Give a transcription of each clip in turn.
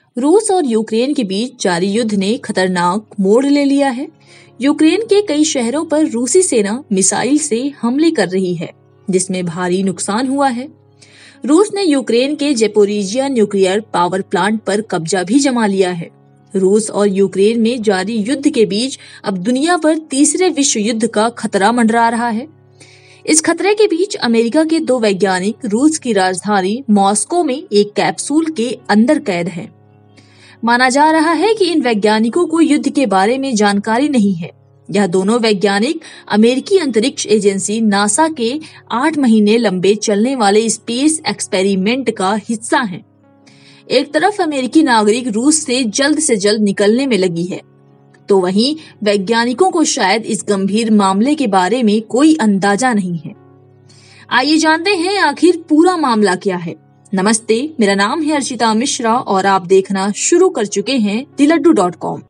रूस और यूक्रेन के बीच जारी युद्ध ने खतरनाक मोड़ ले लिया है। यूक्रेन के कई शहरों पर रूसी सेना मिसाइल से हमले कर रही है, जिसमें भारी नुकसान हुआ है। रूस ने यूक्रेन के जेपोरिजिया न्यूक्लियर पावर प्लांट पर कब्जा भी जमा लिया है। रूस और यूक्रेन में जारी युद्ध के बीच अब दुनिया पर तीसरे विश्व युद्ध का खतरा मंडरा रहा है। इस खतरे के बीच अमेरिका के 2 वैज्ञानिक रूस की राजधानी मॉस्को में एक कैप्सूल के अंदर कैद हैं। माना जा रहा है कि इन वैज्ञानिकों को युद्ध के बारे में जानकारी नहीं है। यह दोनों वैज्ञानिक अमेरिकी अंतरिक्ष एजेंसी नासा के 8 महीने लंबे चलने वाले स्पेस एक्सपेरिमेंट का हिस्सा हैं। एक तरफ अमेरिकी नागरिक रूस से जल्द निकलने में लगी है, तो वहीं वैज्ञानिकों को शायद इस गंभीर मामले के बारे में कोई अंदाजा नहीं है। आइए जानते हैं आखिर पूरा मामला क्या है। नमस्ते, मेरा नाम है अर्चिता मिश्रा और आप देखना शुरू कर चुके हैं diladdu.com।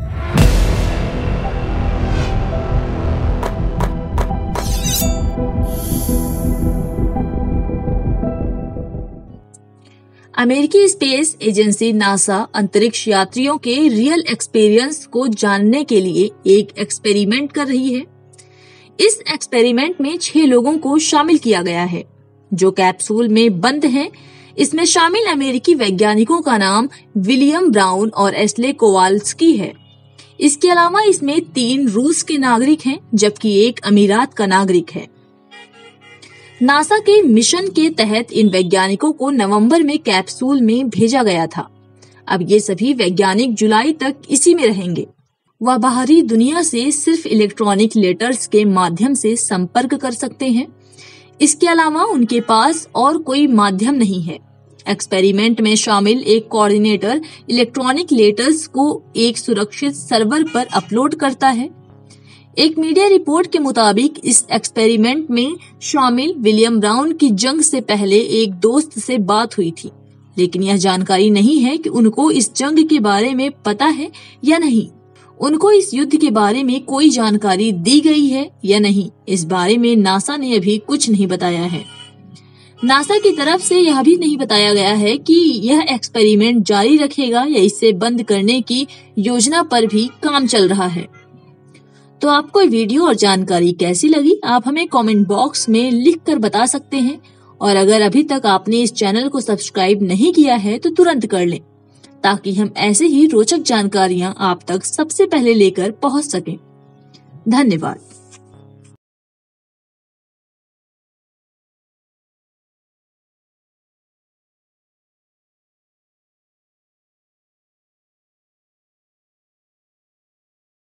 अमेरिकी स्पेस एजेंसी नासा अंतरिक्ष यात्रियों के रियल एक्सपीरियंस को जानने के लिए एक एक्सपेरिमेंट कर रही है। इस एक्सपेरिमेंट में 6 लोगों को शामिल किया गया है, जो कैप्सूल में बंद हैं। इसमें शामिल अमेरिकी वैज्ञानिकों का नाम विलियम ब्राउन और एस्ले कोवाल्स्की है। इसके अलावा इसमें 3 रूस के नागरिक हैं, जबकि 1 अमीरात का नागरिक है। नासा के मिशन के तहत इन वैज्ञानिकों को नवंबर में कैप्सूल में भेजा गया था। अब ये सभी वैज्ञानिक जुलाई तक इसी में रहेंगे। वह बाहरी दुनिया से सिर्फ इलेक्ट्रॉनिक लेटर्स के माध्यम से संपर्क कर सकते हैं। इसके अलावा उनके पास और कोई माध्यम नहीं है। एक्सपेरिमेंट में शामिल एक कोऑर्डिनेटर इलेक्ट्रॉनिक लेटर्स को एक सुरक्षित सर्वर पर अपलोड करता है। एक मीडिया रिपोर्ट के मुताबिक इस एक्सपेरिमेंट में शामिल विलियम ब्राउन की जंग से पहले एक दोस्त से बात हुई थी, लेकिन यह जानकारी नहीं है कि उनको इस जंग के बारे में पता है या नहीं। उनको इस युद्ध के बारे में कोई जानकारी दी गई है या नहीं, इस बारे में नासा ने अभी कुछ नहीं बताया है। नासा की तरफ से यह भी नहीं बताया गया है कि यह एक्सपेरिमेंट जारी रखेगा या इसे बंद करने की योजना पर भी काम चल रहा है। तो आपको वीडियो और जानकारी कैसी लगी, आप हमें कमेंट बॉक्स में लिखकर बता सकते हैं। और अगर अभी तक आपने इस चैनल को सब्सक्राइब नहीं किया है तो तुरंत कर लें, ताकि हम ऐसे ही रोचक जानकारियां आप तक सबसे पहले लेकर पहुंच सकें। धन्यवाद।